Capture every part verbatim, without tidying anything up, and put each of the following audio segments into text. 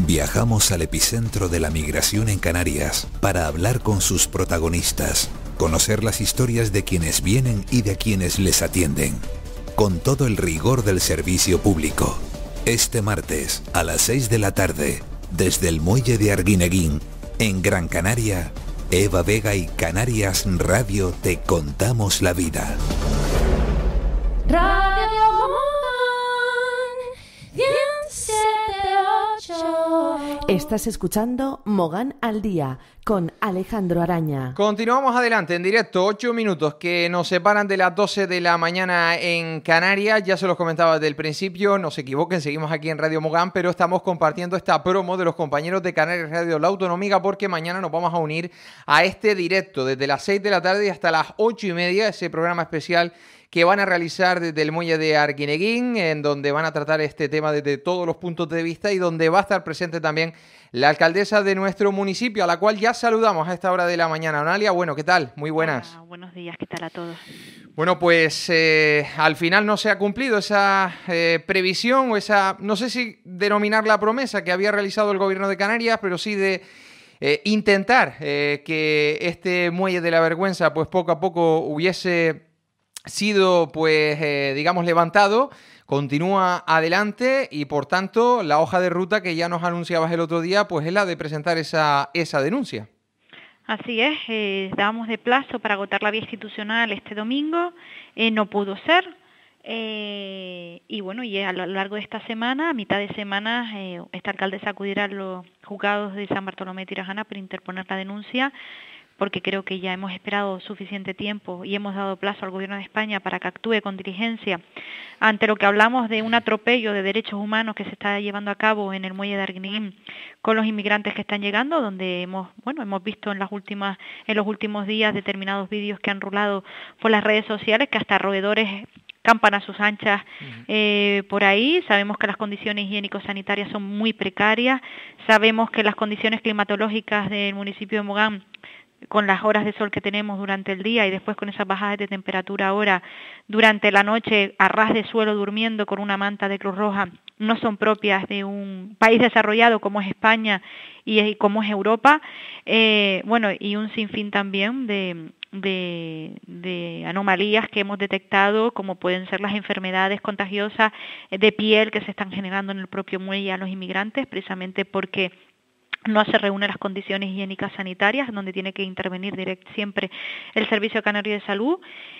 Viajamos al epicentro de la migración en Canarias para hablar con sus protagonistas, conocer las historias de quienes vienen y de quienes les atienden, con todo el rigor del servicio público. Este martes, a las seis de la tarde, desde el muelle de Arguineguín, en Gran Canaria, Eva Vega y Canarias Radio te contamos la vida. Radio Estás escuchando Mogán al Día con Alejandro Araña. Continuamos adelante en directo, ocho minutos que nos separan de las doce de la mañana en Canarias. Ya se los comentaba desde el principio, no se equivoquen, seguimos aquí en Radio Mogán, pero estamos compartiendo esta promo de los compañeros de Canarias Radio La Autonómica porque mañana nos vamos a unir a este directo desde las seis de la tarde y hasta las ocho y media, ese programa especial que van a realizar desde el muelle de Arguineguín, en donde van a tratar este tema desde todos los puntos de vista y donde va a estar presente también la alcaldesa de nuestro municipio, a la cual ya saludamos a esta hora de la mañana. Onalia, bueno, ¿qué tal? Muy buenas. Hola, buenos días, ¿qué tal a todos? Bueno, pues eh, al final no se ha cumplido esa eh, previsión o esa, no sé si denominar la promesa que había realizado el gobierno de Canarias, pero sí de eh, intentar eh, que este muelle de la vergüenza pues poco a poco hubiese sido, pues, eh, digamos, levantado, continúa adelante y, por tanto, la hoja de ruta que ya nos anunciabas el otro día, pues es la de presentar esa, esa denuncia. Así es, eh, dábamos de plazo para agotar la vía institucional este domingo, eh, no pudo ser, eh, y bueno, y a lo largo de esta semana, a mitad de semana, eh, esta alcaldesa acudirá a los juzgados de San Bartolomé de Tirajana para interponer la denuncia, porque creo que ya hemos esperado suficiente tiempo y hemos dado plazo al Gobierno de España para que actúe con diligencia ante lo que hablamos de un atropello de derechos humanos que se está llevando a cabo en el muelle de Arguineguín con los inmigrantes que están llegando, donde hemos, bueno, hemos visto en las últimas, en los últimos días determinados vídeos que han rulado por las redes sociales que hasta roedores campan a sus anchas eh, por ahí. Sabemos que las condiciones higiénico-sanitarias son muy precarias, sabemos que las condiciones climatológicas del municipio de Mogán, con las horas de sol que tenemos durante el día y después con esas bajadas de temperatura ahora durante la noche a ras de suelo durmiendo con una manta de Cruz Roja, no son propias de un país desarrollado como es España y, y como es Europa, eh, bueno, y un sinfín también de, de, de anomalías que hemos detectado, como pueden ser las enfermedades contagiosas de piel que se están generando en el propio muelle a los inmigrantes, precisamente porque no se reúnen las condiciones higiénicas sanitarias, donde tiene que intervenir direct, siempre el Servicio Canario de Salud.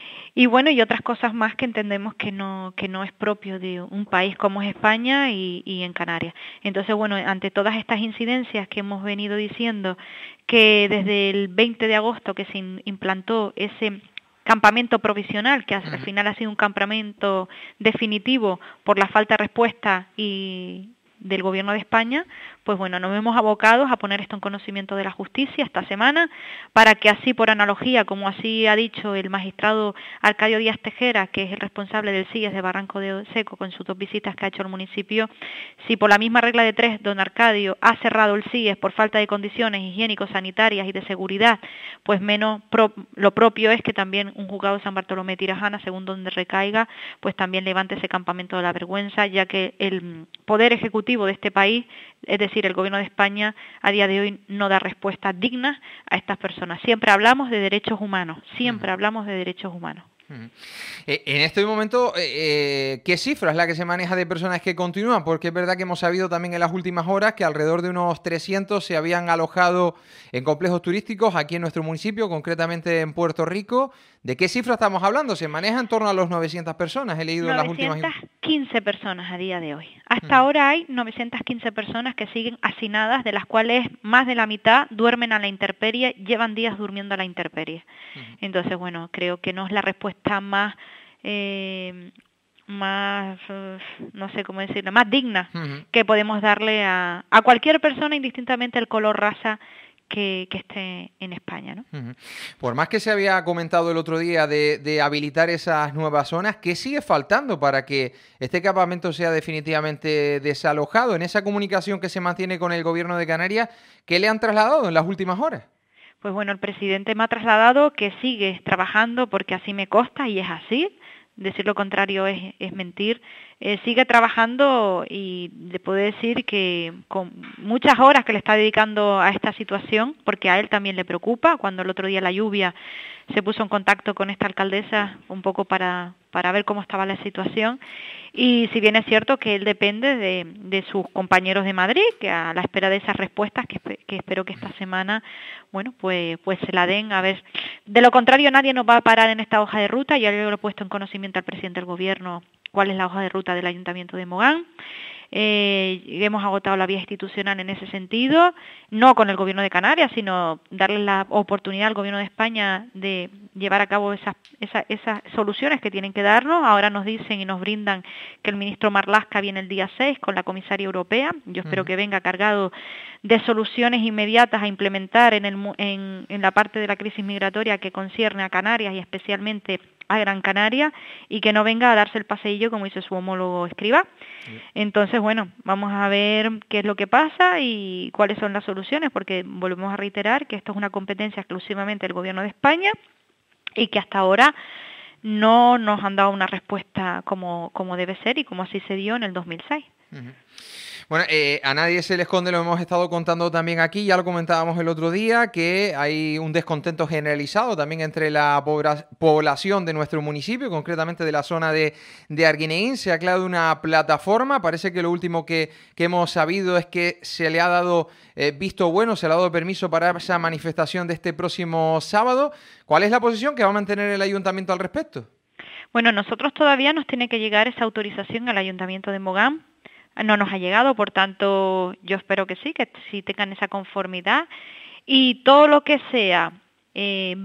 Y bueno, y otras cosas más que entendemos que no que no es propio de un país como es España y, y en Canarias. Entonces, bueno, ante todas estas incidencias que hemos venido diciendo, que desde el veinte de agosto que se implantó ese campamento provisional, que al final ha sido un campamento definitivo por la falta de respuesta y del Gobierno de España, pues bueno, nos vemos abocados a poner esto en conocimiento de la justicia esta semana, para que así, por analogía, como así ha dicho el magistrado Arcadio Díaz Tejera, que es el responsable del C I E S de Barranco de Seco, con sus dos visitas que ha hecho al municipio, si por la misma regla de tres don Arcadio ha cerrado el C I E S por falta de condiciones higiénico-sanitarias y de seguridad, pues menos pro, lo propio es que también un juzgado de San Bartolomé de Tirajana, según donde recaiga, pues también levante ese campamento de la vergüenza, ya que el Poder Ejecutivo de este país, es decir, el Gobierno de España, a día de hoy no da respuestas dignas a estas personas. Siempre hablamos de derechos humanos, siempre uh-huh. hablamos de derechos humanos. Uh-huh. Eh, en este momento, eh, ¿qué cifra es la que se maneja de personas que continúan? Porque es verdad que hemos sabido también en las últimas horas que alrededor de unos trescientos se habían alojado en complejos turísticos aquí en nuestro municipio, concretamente en Puerto Rico. ¿De qué cifra estamos hablando? Se maneja en torno a los novecientas personas, he leído en las últimas... novecientas quince personas a día de hoy. Hasta uh-huh. ahora hay novecientas quince personas que siguen hacinadas, de las cuales más de la mitad duermen a la intemperie, llevan días durmiendo a la intemperie. Uh-huh. Entonces, bueno, creo que no es la respuesta más... Eh, más, no sé cómo decirlo, más digna uh-huh. que podemos darle a, a cualquier persona, indistintamente el color, raza, Que, que esté en España, ¿no? Uh-huh. Por más que se había comentado el otro día de, de habilitar esas nuevas zonas, ¿qué sigue faltando para que este campamento sea definitivamente desalojado? En esa comunicación que se mantiene con el Gobierno de Canarias, ¿qué le han trasladado en las últimas horas? Pues bueno, el presidente me ha trasladado que sigue trabajando, porque así me consta y es así. Decir lo contrario es, es mentir. eh, sigue trabajando y le puedo decir que con muchas horas que le está dedicando a esta situación, porque a él también le preocupa. Cuando el otro día la lluvia se puso en contacto con esta alcaldesa un poco para, para ver cómo estaba la situación. Y si bien es cierto que él depende de, de sus compañeros de Madrid, que a la espera de esas respuestas, que, que espero que esta semana, bueno, pues, pues se la den. A ver, de lo contrario nadie nos va a parar en esta hoja de ruta. Ya yo lo he puesto en conocimiento al presidente del gobierno cuál es la hoja de ruta del Ayuntamiento de Mogán. Eh, hemos agotado la vía institucional en ese sentido, no con el Gobierno de Canarias, sino darle la oportunidad al Gobierno de España de llevar a cabo esas, esas, esas soluciones que tienen que darnos. Ahora nos dicen y nos brindan que el ministro Marlaska viene el día seis con la comisaria europea. Yo espero uh-huh. que venga cargado de soluciones inmediatas a implementar en, el, en, en la parte de la crisis migratoria que concierne a Canarias y especialmente a Gran Canaria, y que no venga a darse el paseillo como hizo su homólogo Escrivá. Sí. Entonces, bueno, vamos a ver qué es lo que pasa y cuáles son las soluciones, porque volvemos a reiterar que esto es una competencia exclusivamente del Gobierno de España y que hasta ahora no nos han dado una respuesta como, como debe ser y como así se dio en el dos mil seis. Uh-huh. Bueno, eh, a nadie se le esconde, lo hemos estado contando también aquí, ya lo comentábamos el otro día, que hay un descontento generalizado también entre la pobra- población de nuestro municipio, concretamente de la zona de, de Arguineguín. Se ha creado una plataforma, parece que lo último que, que hemos sabido es que se le ha dado eh, visto bueno, se le ha dado permiso para esa manifestación de este próximo sábado. ¿Cuál es la posición que va a mantener el ayuntamiento al respecto? Bueno, nosotros todavía nos tiene que llegar esa autorización al ayuntamiento de Mogán. No nos ha llegado, por tanto, yo espero que sí, que sí tengan esa conformidad. Y todo lo que sea eh,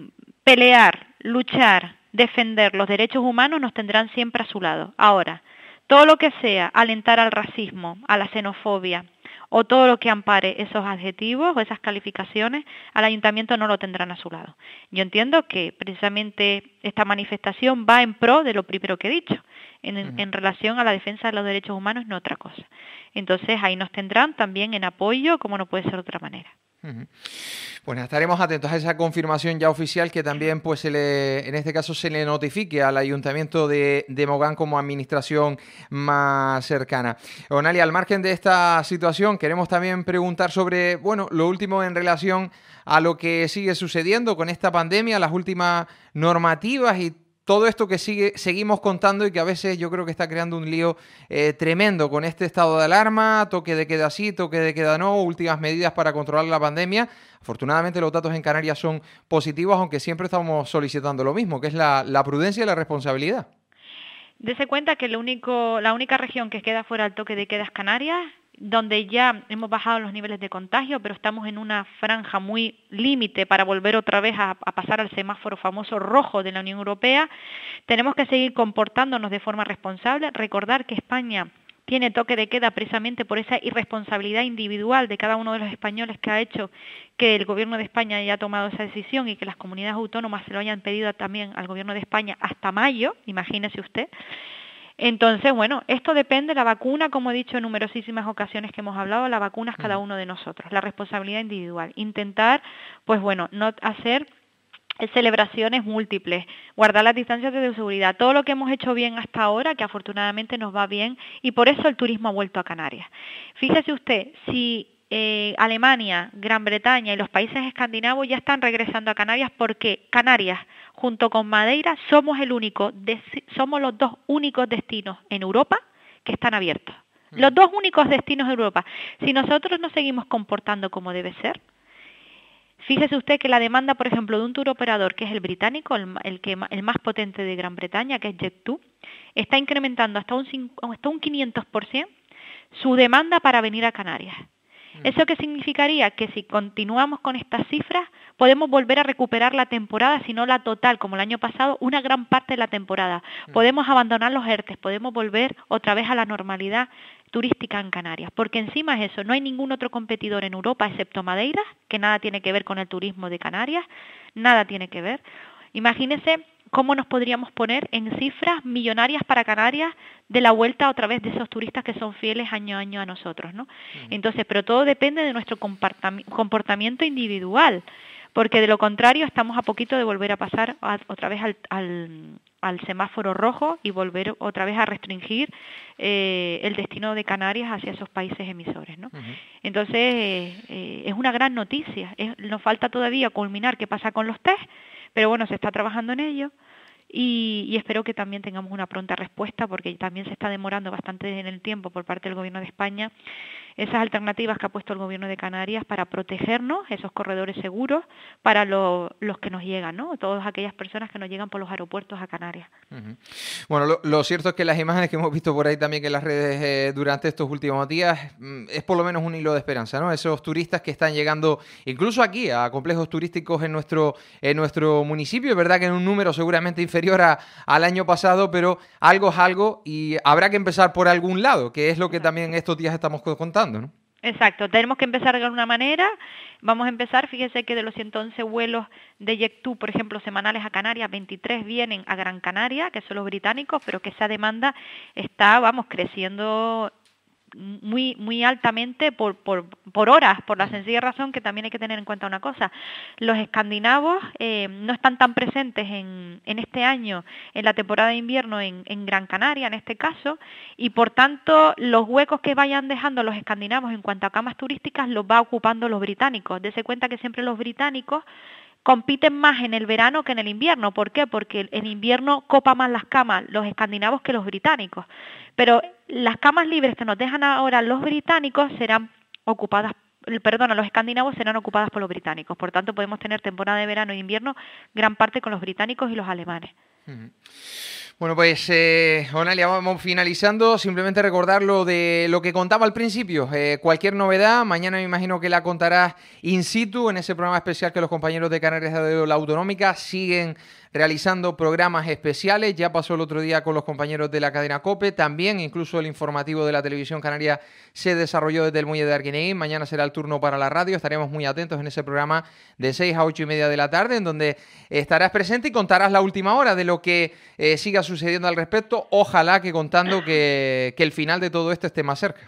pelear, luchar, defender los derechos humanos nos tendrán siempre a su lado. Ahora, todo lo que sea alentar al racismo, a la xenofobia o todo lo que ampare esos adjetivos o esas calificaciones, al ayuntamiento no lo tendrán a su lado. Yo entiendo que precisamente esta manifestación va en pro de lo primero que he dicho, en, uh-huh. en relación a la defensa de los derechos humanos, no otra cosa. Entonces ahí nos tendrán también en apoyo, como no puede ser de otra manera. Uh-huh. Bueno, estaremos atentos a esa confirmación ya oficial, que también pues se le, en este caso se le notifique al Ayuntamiento de, de Mogán como administración más cercana. Onalia, al margen de esta situación, queremos también preguntar sobre, bueno, lo último en relación a lo que sigue sucediendo con esta pandemia, las últimas normativas y todo esto que sigue, seguimos contando y que a veces yo creo que está creando un lío eh, tremendo con este estado de alarma, toque de queda sí, toque de queda no, últimas medidas para controlar la pandemia. Afortunadamente los datos en Canarias son positivos, aunque siempre estamos solicitando lo mismo, que es la, la prudencia y la responsabilidad. Dese cuenta que lo único, la única región que queda fuera del toque de queda es Canarias, donde ya hemos bajado los niveles de contagio, pero estamos en una franja muy límite para volver otra vez a, a pasar al semáforo famoso rojo de la Unión Europea. Tenemos que seguir comportándonos de forma responsable. Recordar que España tiene toque de queda precisamente por esa irresponsabilidad individual de cada uno de los españoles que ha hecho que el Gobierno de España haya tomado esa decisión y que las comunidades autónomas se lo hayan pedido también al Gobierno de España hasta mayo, imagínese usted. Entonces, bueno, esto depende de la vacuna, como he dicho en numerosísimas ocasiones que hemos hablado, la vacuna es cada uno de nosotros, la responsabilidad individual. Intentar, pues bueno, no hacer celebraciones múltiples, guardar las distancias de seguridad, todo lo que hemos hecho bien hasta ahora, que afortunadamente nos va bien, y por eso el turismo ha vuelto a Canarias. Fíjese usted, si eh, Alemania, Gran Bretaña y los países escandinavos ya están regresando a Canarias, porque Canarias junto con Madeira somos el único, somos los dos únicos destinos en Europa que están abiertos. Los dos únicos destinos de Europa. Si nosotros nos seguimos comportando como debe ser, fíjese usted que la demanda, por ejemplo, de un tour operador, que es el británico, el, el, que, el más potente de Gran Bretaña, que es Jet2, está incrementando hasta un, hasta un quinientos por ciento su demanda para venir a Canarias. ¿Eso qué significaría? Que si continuamos con estas cifras, podemos volver a recuperar la temporada, si no la total, como el año pasado, una gran parte de la temporada. Podemos abandonar los ERTES, podemos volver otra vez a la normalidad turística en Canarias, porque encima es eso, no hay ningún otro competidor en Europa excepto Madeira, que nada tiene que ver con el turismo de Canarias, nada tiene que ver. Imagínense cómo nos podríamos poner en cifras millonarias para Canarias de la vuelta otra vez de esos turistas que son fieles año a año a nosotros, ¿no? Uh-huh. Entonces, pero todo depende de nuestro comportamiento individual, porque de lo contrario estamos a poquito de volver a pasar a, otra vez al, al, al semáforo rojo y volver otra vez a restringir eh, el destino de Canarias hacia esos países emisores, ¿no? Uh-huh. Entonces, eh, eh, es una gran noticia. Es, nos falta todavía culminar qué pasa con los test, pero bueno, se está trabajando en ello. Y, y espero que también tengamos una pronta respuesta, porque también se está demorando bastante en el tiempo por parte del Gobierno de España esas alternativas que ha puesto el Gobierno de Canarias para protegernos, esos corredores seguros para lo, los que nos llegan, ¿no? Todas aquellas personas que nos llegan por los aeropuertos a Canarias. Uh-huh. Bueno, lo, lo cierto es que las imágenes que hemos visto por ahí también en las redes eh, durante estos últimos días mm, es por lo menos un hilo de esperanza, ¿no? Esos turistas que están llegando incluso aquí a complejos turísticos en nuestro, en nuestro municipio, es verdad que en un número seguramente inferior a, al año pasado, pero algo es algo y habrá que empezar por algún lado, que es lo que también estos días estamos contando, ¿no? Exacto, tenemos que empezar de alguna manera. Vamos a empezar, fíjese que de los ciento once vuelos de Jet2, por ejemplo, semanales a Canarias, veintitrés vienen a Gran Canaria, que son los británicos, pero que esa demanda está, vamos, creciendo muy muy altamente por, por, por horas, por la sencilla razón que también hay que tener en cuenta una cosa. Los escandinavos eh, no están tan presentes en, en este año, en la temporada de invierno en, en Gran Canaria, en este caso, y por tanto los huecos que vayan dejando los escandinavos en cuanto a camas turísticas los va ocupando los británicos. Dese cuenta que siempre los británicos compiten más en el verano que en el invierno. ¿Por qué? Porque en invierno copa más las camas los escandinavos que los británicos. Pero las camas libres que nos dejan ahora los británicos serán ocupadas, perdón, los escandinavos serán ocupadas por los británicos. Por tanto, podemos tener temporada de verano e invierno gran parte con los británicos y los alemanes. Uh-huh. Bueno, pues, eh, Onalia, vamos finalizando. Simplemente recordar lo de lo que contaba al principio. Eh, cualquier novedad, mañana me imagino que la contarás in situ en ese programa especial que los compañeros de Canarias de la Autonómica siguen realizando programas especiales. Ya pasó el otro día con los compañeros de la cadena COPE. También, incluso el informativo de la televisión canaria se desarrolló desde el muelle de Arguineguín. Mañana será el turno para la radio. Estaremos muy atentos en ese programa de seis a ocho y media de la tarde, en donde estarás presente y contarás la última hora de lo que eh, siga sucediendo al respecto. Ojalá que contando que, que el final de todo esto esté más cerca.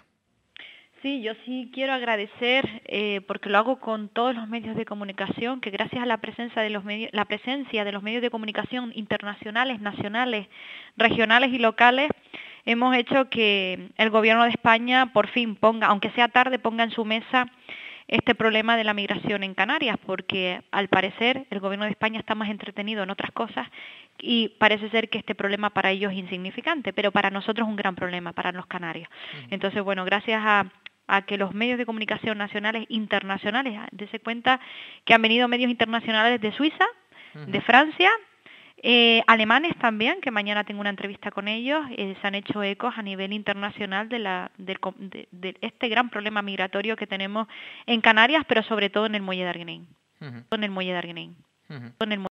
Sí, yo sí quiero agradecer, eh, porque lo hago con todos los medios de comunicación, que gracias a la presencia de los medios, la presencia de los medios de comunicación internacionales, nacionales, regionales y locales, hemos hecho que el Gobierno de España por fin ponga, aunque sea tarde, ponga en su mesa este problema de la migración en Canarias, porque al parecer el Gobierno de España está más entretenido en otras cosas y parece ser que este problema para ellos es insignificante, pero para nosotros es un gran problema, para los canarios. Uh-huh. Entonces, bueno, gracias a a que los medios de comunicación nacionales e internacionales, dése cuenta que han venido medios internacionales de Suiza, uh-huh. de Francia, eh, alemanes también, que mañana tengo una entrevista con ellos, eh, se han hecho ecos a nivel internacional de, la, de, de, de este gran problema migratorio que tenemos en Canarias, pero sobre todo en el muelle de Arguineguín. Uh-huh. En el muelle de Arguineguín. Uh-huh. En el